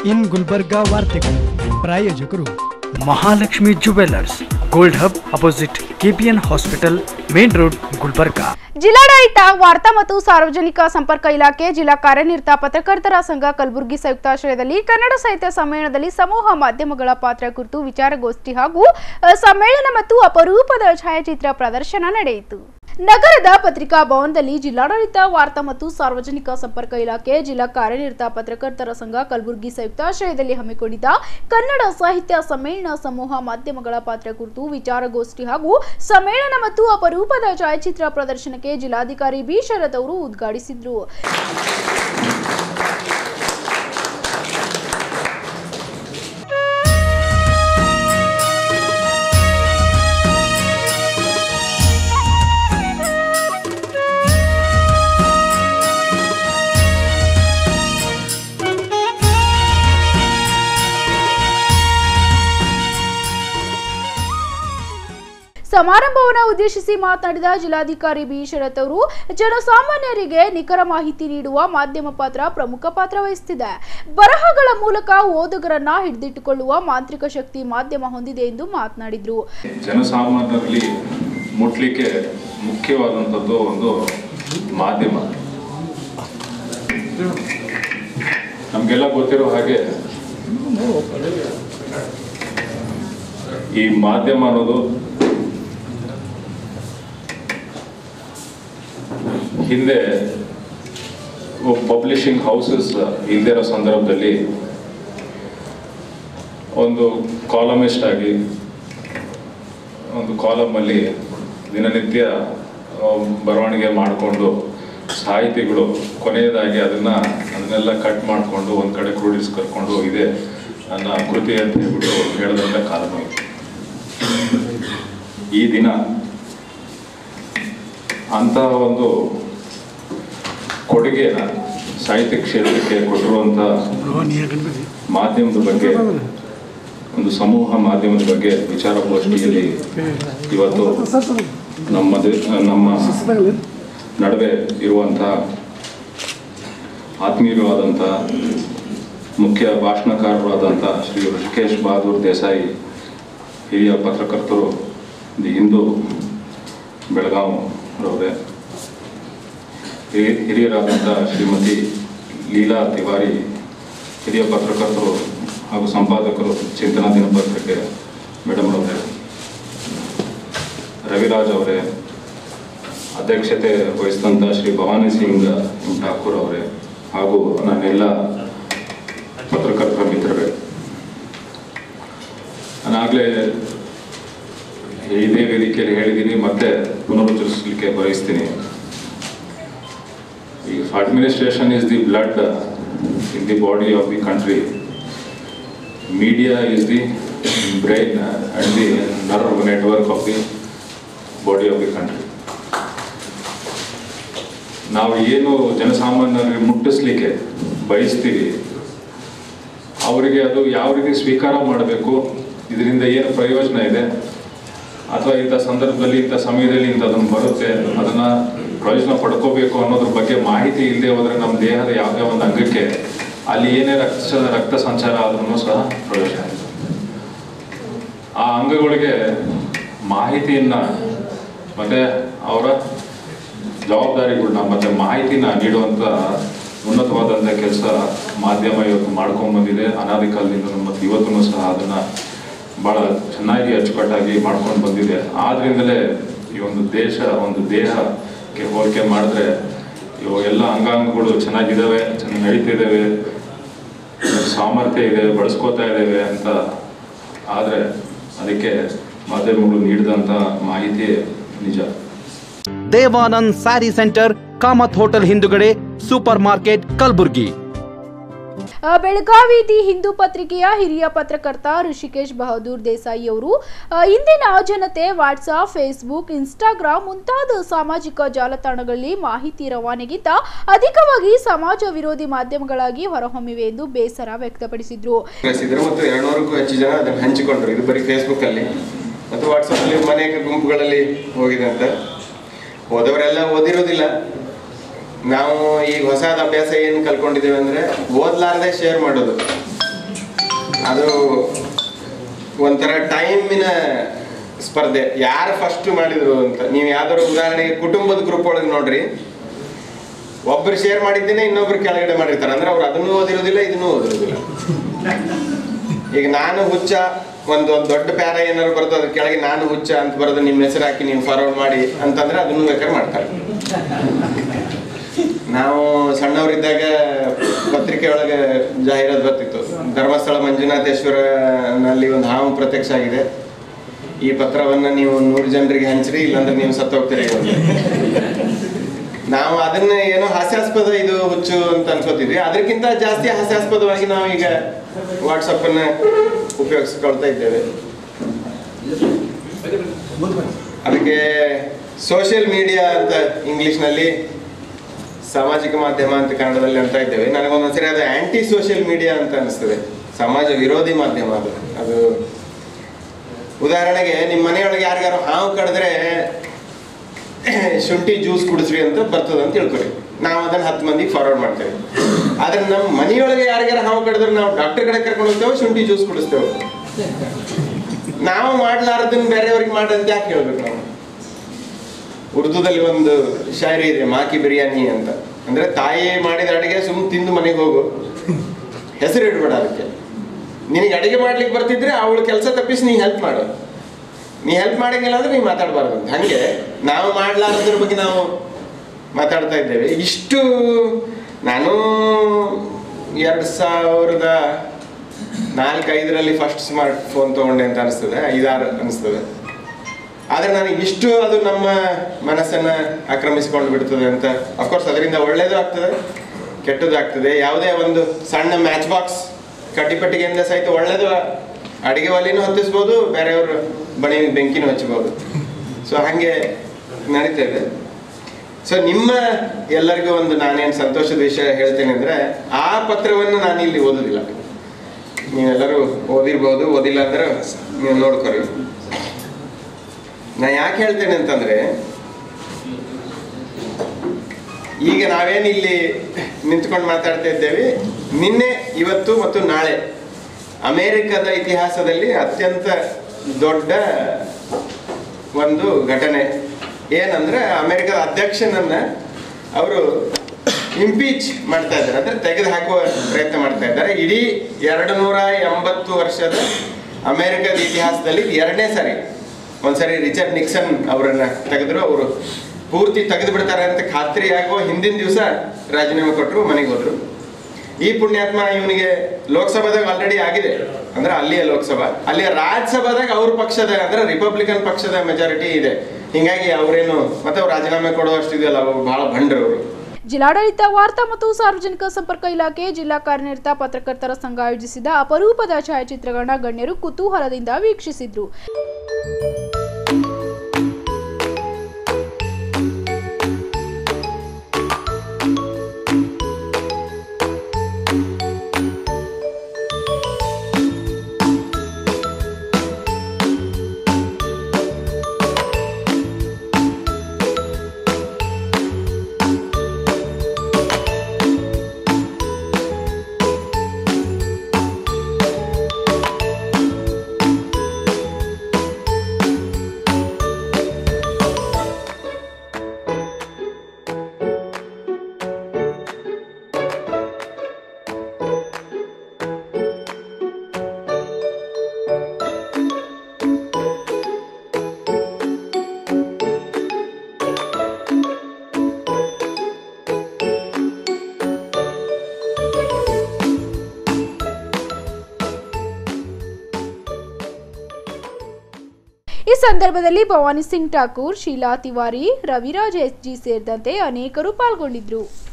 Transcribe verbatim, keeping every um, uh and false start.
ಇನ್ ಗುಲ್ಬರ್ಗಾ ವಾರ್ತೆಗಳು ಪ್ರಾಯೋಜಕರು Mahalakshmi jewellers, gold hub opposite KPN hospital, main road, Gulbarga. ಜಿಲ್ಲಾಡಳಿತ, ವಾರ್ತಾ ಮತ್ತು ಸಾರ್ವಜನಿಕ ಸಂಪರ್ಕ ಇಲಾಖೆ, ಜಿಲ್ಲಾ ಕಾರ್ಯನಿರತ ಪತ್ರಕರ್ತರ ಸಂಘ ಕಲಬುರಗಿ ಸಂಯುಕ್ತಾಶ್ರಯದಲ್ಲಿ ಕನ್ನಡ ಸಾಹಿತ್ಯ ಸಮ್ಮೇಳನದಲ್ಲಿ ಸಮೂಹ ಮಾಧ್ಯಮಗಳ ಪಾತ್ರ ಕುರಿತು ವಿಚಾರಗೋಷ್ಠಿ ಹಾಗೂ ಸಮ್ಮೇಳನ ಮತ್ತು ಅಪರೂಪದ ಛಾಯಾಚಿತ್ರ ಪ್ರದರ್ಶನ ನಡೆಯಿತು. ನಗರದ ಪತ್ರಿಕಾ ಭವನದಲ್ಲಿ ಜಿಲ್ಲಾಡಳಿತ, ವಾರ್ತಾ ಮತ್ತು ಸಾರ್ವಜನಿಕ ಸಂಪರ್ಕ ಇಲಾಖೆ, ಜಿಲ್ಲಾ ಕಾರ್ಯನಿರತ ಪತ್ರಕರ್ತರ ಸಂಘ ಕಲಬುರಗಿ ಸಂಯುಕ್ತಾಶ್ರಯದಲ್ಲಿ ಹಮ್ಮಿಕೊಂಡಿದ್ದ ಕನ್ನಡ ಸಾಹಿತ್ಯ ಸಮ್ಮೇಳನ ಸಮೂಹ ಮಾಧ್ಯಮಗಳ ಪಾತ್ರ ಕುರಿತು ವಿಚಾರಗೋಷ್ಠಿ ಹಾಗೂ ಸಮ್ಮೇಳನ ಮತ್ತು ಅಪರೂಪದ ಛಾಯಾಚಿತ್ರ ಪ್ರದರ್ಶನಕ್ಕೆ ಜಿಲ್ಲಾಧಿಕಾರಿ ಬಿ ಶರತ್ ಅವರು ಉದ್ಘಾಟಿಸಿದರು. ಸಮಾರಂಭವನ್ನು ಉದ್ದೇಶಿಸಿ ಮಾತನಾಡಿದ ಜಿಲ್ಲಾಧಿಕಾರಿ ಬಿ ಶರತ್ ಅವರು, ಜನಸಾಮಾನ್ಯರಿಗೆ ನಿಖರ ಮಾಹಿತಿ ನೀಡುವ ಮಾಧ್ಯಮ ಪಾತ್ರ ಪ್ರಮುಖ ಪಾತ್ರ ವಹಿಸುತ್ತಿದೆ. ಬರಹಗಳ ಮೂಲಕ ಓದುಗರನ್ನ ಹಿಡಿದಿಟ್ಟುಕೊಳ್ಳುವ ಮಾಂತ್ರಿಕ ಶಕ್ತಿ ಮಾಧ್ಯಮ ಹೊಂದಿದೆ ಎಂದು ಮಾತನಾಡಿದರು. ಜನಸಾಮಾನ್ಯರಲ್ಲಿ ಮುಟ್ಲಿಕ್ಕೆ ಮುಖ್ಯವಾದಂಥದ್ದು ಒಂದು ಮಾಧ್ಯಮ. ನಮಗೆಲ್ಲ ಗೊತ್ತಿರೋ ಹಾಗೆ ಈ ಮಾಧ್ಯಮ ಅನ್ನೋದು ಹಿಂದೆ ಪಬ್ಲಿಷಿಂಗ್ ಹೌಸಸ್ ಇಲ್ಲದೇ ಇರೋ ಸಂದರ್ಭದಲ್ಲಿ ಒಂದು ಕಾಲಮಿಸ್ಟ್ ಆಗಿ ಒಂದು ಕಾಲಮಲ್ಲಿ ದಿನನಿತ್ಯ ಬರವಣಿಗೆ ಮಾಡಿಕೊಂಡು ಸಾಹಿತಿಗಳು ಕೊನೆಯದಾಗಿ ಅದನ್ನು ಅದನ್ನೆಲ್ಲ ಕಟ್ ಮಾಡಿಕೊಂಡು ಒಂದು ಕಡೆ ಕ್ರೋಢೀಕರಿಸ್ಕೊಂಡು ಇದೆ ನನ್ನ ಕೃತಿ ಅಂತ ಹೇಳ್ಬಿಟ್ಟು ಹೇಳಿದಂಥ ಕಾಲಮ ಇದು. ಈ ದಿನ ಅಂತಹ ಒಂದು ಕೊಡುಗೆನ ಸಾಹಿತ್ಯ ಕ್ಷೇತ್ರಕ್ಕೆ ಕೊಟ್ಟಿರುವಂಥ ಮಾಧ್ಯಮದ ಬಗ್ಗೆ, ಒಂದು ಸಮೂಹ ಮಾಧ್ಯಮದ ಬಗ್ಗೆ ವಿಚಾರಗೋಷ್ಠಿಯಲ್ಲಿ ಇವತ್ತು ನಮ್ಮ ನಮ್ಮ ನಡುವೆ ಇರುವಂಥ ಆತ್ಮೀಯರಾದಂಥ ಮುಖ್ಯ ಭಾಷಣಕಾರರಾದಂಥ ಶ್ರೀ ಋಷಿಕೇಶ್ ಬಹದ್ದೂರ್ ದೇಸಾಯಿ, ಹಿರಿಯ ಪತ್ರಕರ್ತರು, ದಿ ಹಿಂದೂ ಬೆಳಗಾವರವರೇ, ಹಿರಿಯರಾದಂಥ ಶ್ರೀಮತಿ ಲೀಲಾ ತಿವಾರಿ, ಹಿರಿಯ ಪತ್ರಕರ್ತರು ಹಾಗೂ ಸಂಪಾದಕರು ಚಿಂತನಾ ದಿನಪತ್ರಿಕೆ ಮೇಡಮ್ ಅವರೇ, ರವಿರಾಜ್ ಅವರೇ, ಅಧ್ಯಕ್ಷತೆ ವಹಿಸಿದಂಥ ಶ್ರೀ ಭವಾನಿ ಸಿಂಗ್ ಎಂ ಠಾಕೂರ್ ಅವರೇ, ಹಾಗೂ ನನ್ನೆಲ್ಲ ಪತ್ರಕರ್ತರ ಮಿತ್ರರೇ, ನಾನಾಗಲೇ ಇದೇ ವೇದಿಕೆಯಲ್ಲಿ ಹೇಳಿದ್ದೀನಿ, ಮತ್ತೆ ಪುನರುಚ್ಚರಿಸಲಿಕ್ಕೆ ಬಯಸ್ತೀನಿ. If administration is the blood in the body of the country, media is the brain and the nerve network of the body of the country. ನಾವು ಏನು ಜನಸಾಮಾನ್ಯರಿಗೆ ಮುಟ್ಟಿಸ್ಲಿಕ್ಕೆ ಬಯಸ್ತೀವಿ, ಅವರಿಗೆ ಅದು ಯಾವ ರೀತಿ ಸ್ವೀಕಾರ ಮಾಡಬೇಕು, ಇದರಿಂದ ಏನು ಪ್ರಯೋಜನ ಇದೆ, ಅಥವಾ ಇಂಥ ಸಂದರ್ಭದಲ್ಲಿ ಇಂಥ ಸಮಯದಲ್ಲಿ ಇಂಥದನ್ನು ಬರುತ್ತೆ, ಅದನ್ನು ಪ್ರಯೋಜನ ಪಡ್ಕೋಬೇಕು ಅನ್ನೋದ್ರ ಬಗ್ಗೆ ಮಾಹಿತಿ ಇಲ್ಲದೆ ಹೋದರೆ ನಮ್ಮ ದೇಹದ ಯಾವುದೇ ಒಂದು ಅಂಗಕ್ಕೆ ಅಲ್ಲಿ ಏನೇ ರಕ್ತ ರಕ್ತ ಸಂಚಾರ ಆದ್ರೂ ಸಹ ಪ್ರಯೋಜನ ಇದೆ. ಆ ಅಂಗಗಳಿಗೆ ಮಾಹಿತಿಯನ್ನು ಮತ್ತು ಅವರ ಜವಾಬ್ದಾರಿಗಳನ್ನ ಮತ್ತು ಮಾಹಿತಿನ ನೀಡುವಂಥ ಉನ್ನತವಾದಂಥ ಕೆಲಸ ಮಾಧ್ಯಮ ಇವತ್ತು ಮಾಡ್ಕೊಂಡ್ಬಂದಿದೆ. ಅನಾದಿ ಕಾಲದಿಂದ ಮತ್ತು ಇವತ್ತೂ ಸಹ ಅದನ್ನು ಭಾಳ ಚೆನ್ನಾಗಿ ಅಚ್ಚುಕಟ್ಟಾಗಿ ಮಾಡ್ಕೊಂಡು ಬಂದಿದೆ. ಆದ್ದರಿಂದಲೇ ಈ ಒಂದು ದೇಶ, ಒಂದು ದೇಹಕ್ಕೆ ಹೋಲಿಕೆ ಮಾಡಿದ್ರೆ ಇವು ಎಲ್ಲ ಅಂಗಾಂಗಗಳು ಚೆನ್ನಾಗಿದ್ದಾವೆ, ಚೆನ್ನಾಗಿ ನಡೀತಿದ್ದಾವೆ, ಸಾಮರ್ಥ್ಯ ಇದೆ, ಬಳಸ್ಕೋತಾ ಇದ್ದೇವೆ ಅಂತ ಆದರೆ ಅದಕ್ಕೆ ಮಾಧ್ಯಮಗಳು ನೀಡಿದಂಥ ಮಾಹಿತಿ ನಿಜ. ದೇವಾನಂದ್ ಸ್ಯಾರಿ ಸೆಂಟರ್, ಕಾಮತ್ ಹೋಟೆಲ್ ಹಿಂದುಗಡೆ, super market, Kalaburagi. Belagavi the Hindu ಪತ್ರಿಕೆಯ ಹಿರಿಯ ಪತ್ರಕರ್ತ ಋಷಿಕೇಶ್ ಬಹದ್ದೂರ್ ದೇಸಾಯಿ ಅವರು ಇಂದಿನ ಜನತೆ ವಾಟ್ಸ್ಆಪ್, ಫೇಸ್ಬುಕ್, ಇನ್ಸ್ಟಾಗ್ರಾಮ್ ಮುಂತಾದ ಸಾಮಾಜಿಕ ಜಾಲತಾಣಗಳಲ್ಲಿ ಮಾಹಿತಿ ರವಾನೆಗಿಂತ ಅಧಿಕವಾಗಿ ಸಮಾಜ ವಿರೋಧಿ ಮಾಧ್ಯಮಗಳಾಗಿ ಹೊರಹೊಮ್ಮಿವೆ ಎಂದು ಬೇಸರ ವ್ಯಕ್ತಪಡಿಸಿದ್ರು. ಮತ್ತು ಎರಡ್ನೂರಕ್ಕೂ ಹೆಚ್ಚು ಜನ ಅದನ್ನು ಹಂಚಿಕೊಂಡ್ರು. ಇದು ಬರೀ ಫೇಸ್ಬುಕ್ ಅಲ್ಲಿ ಮತ್ತು ವಾಟ್ಸಪ್ ಅಲ್ಲಿ ಅನೇಕ ಗುಂಪುಗಳಲ್ಲಿ ಹೋಗಿದೆ ಅಂತ. ಓದವರೆಲ್ಲ ಓದಿರೋದಿಲ್ಲ. ನಾವು ಈಗ ಹೊಸದ ಅಭ್ಯಾಸ ಏನು ಕಲ್ಕೊಂಡಿದ್ದೇವೆ ಅಂದರೆ ಓದ್ಲಾರದೆ ಶೇರ್ ಮಾಡೋದು. ಅದು ಒಂಥರ ಟೈಮಿನ ಸ್ಪರ್ಧೆ, ಯಾರು ಫಸ್ಟ್ ಮಾಡಿದ್ರು ಅಂತ. ನೀವು ಯಾವ್ದಾದ್ರು ಉದಾಹರಣೆಗೆ ಕುಟುಂಬದ ಗ್ರೂಪ್ ಒಳಗೆ ನೋಡ್ರಿ, ಒಬ್ರು ಶೇರ್ ಮಾಡಿದ್ದೇನೆ ಇನ್ನೊಬ್ರು ಕೆಳಗಡೆ ಮಾಡಿರ್ತಾರೆ, ಅಂದ್ರೆ ಅವ್ರು ಅದನ್ನೂ ಓದಿರೋದಿಲ್ಲ ಇದನ್ನೂ ಓದಿರೋದಿಲ್ಲ. ಈಗ ನಾನು ಹುಚ್ಚ ಒಂದು ಒಂದು ದೊಡ್ಡ ಪ್ಯಾರ ಏನಾದ್ರು ಬರ್ತದೆ ಅದ್ರ ಕೆಳಗೆ ನಾನು ಹುಚ್ಚ ಅಂತ ಬರೋದು ನಿಮ್ಮ ಹೆಸರು ಹಾಕಿ ನೀವು ಫಾರ್ವರ್ಡ್ ಮಾಡಿ ಅಂತಂದ್ರೆ ಅದನ್ನು ಬೇಕಾದ್ರೆ ಮಾಡ್ತಾರೆ. ನಾವು ಸಣ್ಣವರಿದ್ದಾಗ ಪತ್ರಿಕೆ ಒಳಗೆ ಜಾಹೀರಾತು ಬರ್ತಿತ್ತು, ಧರ್ಮಸ್ಥಳ ಮಂಜುನಾಥೇಶ್ವರನಲ್ಲಿ ಒಂದು ಹಾವು ಪ್ರತ್ಯಕ್ಷ ಆಗಿದೆ, ಈ ಪತ್ರವನ್ನ ನೀವು ನೂರು ಜನರಿಗೆ ಹಂಚ್ರಿ ಇಲ್ಲಾಂದ್ರೆ ನೀವು ಸತ್ತು ಹೋಗ್ತೀರಿ. ನಾವು ಅದನ್ನ ಏನೋ ಹಾಸ್ಯಾಸ್ಪದ ಇದು ಹುಚ್ಚು ಅಂತ ಅನ್ಕೋತಿದ್ವಿ, ಅದಕ್ಕಿಂತ ಜಾಸ್ತಿ ಹಾಸ್ಯಾಸ್ಪದವಾಗಿ ನಾವು ಈಗ ವಾಟ್ಸಪ್ ಅನ್ನ ಉಪಯೋಗಿಸ್ಕೊಳ್ತಾ ಇದ್ದೇವೆ. ಅದಕ್ಕೆ ಸೋಷಿಯಲ್ ಮೀಡಿಯಾ ಅಂತ ಇಂಗ್ಲಿಷ್ನಲ್ಲಿ, ಸಾಮಾಜಿಕ ಮಾಧ್ಯಮ ಅಂತ ಕನ್ನಡದಲ್ಲಿ ಅಂತ ಇದ್ದೇವೆ. ನನಗೊಂದೊಂದ್ಸರಿ ಅದು ಆಂಟಿ ಸೋಷಿಯಲ್ ಮೀಡಿಯಾ ಅಂತ ಅನಿಸ್ತದೆ, ಸಮಾಜ ವಿರೋಧಿ ಮಾಧ್ಯಮ ಅದು. ಅದು ಉದಾಹರಣೆಗೆ ನಿಮ್ಮ ಮನೆಯೊಳಗೆ ಯಾರಿಗಾರು ಹಾವು ಕಡಿದ್ರೆ ಶುಂಠಿ ಜ್ಯೂಸ್ ಕುಡಿಸ್ರಿ ಅಂತ ಬರ್ತದೆ ಅಂತ ತಿಳ್ಕೊರಿ, ನಾವು ಅದನ್ನ ಹತ್ತು ಮಂದಿಗೆ ಫಾರ್ವರ್ಡ್ ಮಾಡ್ತೇವೆ. ಆದ್ರೆ ನಮ್ಮ ಮನೆಯೊಳಗೆ ಯಾರಿಗಾರ ಹಾವು ಕಡಿದ್ರೆ ನಾವು ಡಾಕ್ಟರ್ ಕಡೆ ಕರ್ಕೊಂಡು ಹೋಗ್ತೇವೆ, ಶುಂಠಿ ಜ್ಯೂಸ್ ಕುಡಿಸ್ತೇವೆ. ನಾವು ಮಾಡ್ಲಾರ್ದನ್ನ ಬೇರೆಯವ್ರಿಗೆ ಮಾಡಂತ ಯಾಕೆ ಹೇಳ್ಬೇಕು? ನಾವು ಉರ್ದುದಲ್ಲಿ ಒಂದು ಶಾಯರಿ ಇದೆ, ಮಾಕಿ ಬಿರಿಯಾನಿ ಅಂತ, ಅಂದ್ರೆ ತಾಯಿ ಮಾಡಿದ ಅಡಿಗೆ ಸುಮ್ ತಿಂದು ಮನೆಗೆ ಹೋಗು, ಹೆಸರು ಇಡ್ಬೇಡ ಅದಕ್ಕೆ. ನಿನಗೆ ಅಡಿಗೆ ಮಾಡ್ಲಿಕ್ಕೆ ಬರ್ತಿದ್ರೆ ಅವಳು ಕೆಲಸ ತಪ್ಪಿಸಿ ನೀ ಹೆಲ್ಪ್ ಮಾಡು, ನೀ ಹೆಲ್ಪ್ ಮಾಡಂಗಿಲ್ಲ ಅಂದ್ರೆ ನೀ ಮಾತಾಡಬಾರ್ದು ಅಂತ. ಹಂಗೆ ನಾವು ಮಾಡ್ಲಾರ್ದ್ರ ಬಗ್ಗೆ ನಾವು ಮಾತಾಡ್ತಾ ಇದ್ದೇವೆ. ಇಷ್ಟು ನಾನು ಎರಡು ಸಾವಿರದ ನಾಲ್ಕೈದರಲ್ಲಿ ಫಸ್ಟ್ ಸ್ಮಾರ್ಟ್ ಫೋನ್ ತಗೊಂಡೆ ಅಂತ ಅನಿಸ್ತದೆ, ಐದಾರು ಅನಿಸ್ತದೆ. ಆದ್ರೆ ನನಗೆ ಇಷ್ಟು ಅದು ನಮ್ಮ ಮನಸ್ಸನ್ನ ಆಕ್ರಮಿಸಿಕೊಂಡು ಬಿಡ್ತದೆ ಅಂತ. ಅಫ್ಕೋರ್ಸ್ ಅದರಿಂದ ಒಳ್ಳೇದು ಆಗ್ತದೆ, ಕೆಟ್ಟದ್ದು ಆಗ್ತದೆ. ಯಾವುದೇ ಒಂದು ಸಣ್ಣ ಮ್ಯಾಚ್ ಬಾಕ್ಸ್ ಕಡ್ಡಿಪಟ್ಟಿಗೆಯಿಂದ ಸಹಿತ ಒಳ್ಳೇದು, ಅಡಿಗೆ ಒಲೆನೂ ಹತ್ತಿಸ್ಬೋದು, ಬೇರೆಯವರು ಬಣಿ ಬೆಂಕಿನೂ ಹಚ್ಚಬಹುದು. ಸೊ ಹಾಗೆ ನಡೀತಾ ಇದೆ. ಸೊ ನಿಮ್ಮ ಎಲ್ಲರಿಗೂ ಒಂದು ನಾನೇನು ಸಂತೋಷದ ವಿಷಯ ಹೇಳ್ತೇನೆ ಅಂದ್ರೆ, ಆ ಪತ್ರವನ್ನು ನಾನು ಇಲ್ಲಿ ಓದೋದಿಲ್ಲ, ನೀವೆಲ್ಲರೂ ಓದಿರ್ಬೋದು, ಓದಿಲ್ಲ ಅಂದ್ರೆ ನೀವು ನೋಡ್ಕೊರಿ. ನಾ ಯಾಕೆ ಹೇಳ್ತೇನೆ ಅಂತಂದ್ರೆ, ಈಗ ನಾವೇನು ಇಲ್ಲಿ ನಿಂತ್ಕೊಂಡು ಮಾತಾಡ್ತಾ ಇದ್ದೇವೆ, ನಿನ್ನೆ ಇವತ್ತು ಮತ್ತು ನಾಳೆ ಅಮೇರಿಕದ ಇತಿಹಾಸದಲ್ಲಿ ಅತ್ಯಂತ ದೊಡ್ಡ ಒಂದು ಘಟನೆ ಏನಂದ್ರೆ, ಅಮೆರಿಕದ ಅಧ್ಯಕ್ಷನನ್ನ ಅವರು ಇಂಪೀಚ್ ಮಾಡ್ತಾ ಇದ್ದಾರೆ, ಅಂದ್ರೆ ತೆಗೆದು ಹಾಕುವ ಪ್ರಯತ್ನ ಮಾಡ್ತಾ ಇದ್ದಾರೆ. ಇಡೀ ಎರಡು ನೂರ ಎಂಬತ್ತು ವರ್ಷದ ಅಮೆರಿಕದ ಇತಿಹಾಸದಲ್ಲಿ ಎರಡನೇ ಸಾರಿ. ಒಂದ್ಸರಿ ರಿಚರ್ಡ್ ನಿಕ್ಸನ್ ಅವರನ್ನ ತೆಗೆದ್ರು, ಅವರು ಪೂರ್ತಿ ತೆಗೆದು ಬಿಡ್ತಾರೆ ಅಂತ ಖಾತ್ರಿ ಆಗುವ ಹಿಂದಿನ ದಿವಸ ರಾಜೀನಾಮೆ ಕೊಟ್ಟರು, ಮನೆಗೆ ಹೋದ್ರು. ಈ ಪುಣ್ಯಾತ್ಮ ಇವನಿಗೆ ಲೋಕಸಭಾದಾಗ ಆಲ್ರೆಡಿ ಆಗಿದೆ, ಅಂದ್ರೆ ಅಲ್ಲಿಯ ಲೋಕಸಭಾ, ಅಲ್ಲಿಯ ರಾಜ್ಯಸಭಾದಾಗ ಅವ್ರ ಪಕ್ಷದ ಅಂದ್ರೆ ರಿಪಬ್ಲಿಕನ್ ಪಕ್ಷದ ಮೆಜಾರಿಟಿ ಇದೆ. ಹಿಂಗಾಗಿ ಅವರೇನು ಮತ್ತೆ ಅವ್ರು ರಾಜೀನಾಮೆ ಕೊಡುವಷ್ಟು ಇದೆಯಲ್ಲ, ಅವ್ರು ಬಹಳ ಭಂಡ್ರು ಅವರು. ಜಿಲ್ಲಾಡಳಿತ ವಾರ್ತಾ ಮತ್ತು ಸಾರ್ವಜನಿಕ ಸಂಪರ್ಕ ಇಲಾಖೆ ಜಿಲ್ಲಾ ಕಾರ್ಯನಿರತ ಪತ್ರಕರ್ತರ ಸಂಘ ಆಯೋಜಿಸಿದ ಅಪರೂಪದ ಛಾಯಾಚಿತ್ರಗಳನ್ನ ಗಣ್ಯರು ಕುತೂಹಲದಿಂದ ವೀಕ್ಷಿಸಿದ್ರು. ಈ ಸಂದರ್ಭದಲ್ಲಿ ಭವಾನಿ ಸಿಂಗ್ ಠಾಕೂರ್, ಶೀಲಾ ತಿವಾರಿ, ರವಿರಾಜ್ ಎಸ್ ಜಿ ಸೇರಿದಂತೆ ಅನೇಕರು ಪಾಲ್ಗೊಂಡಿದ್ರು.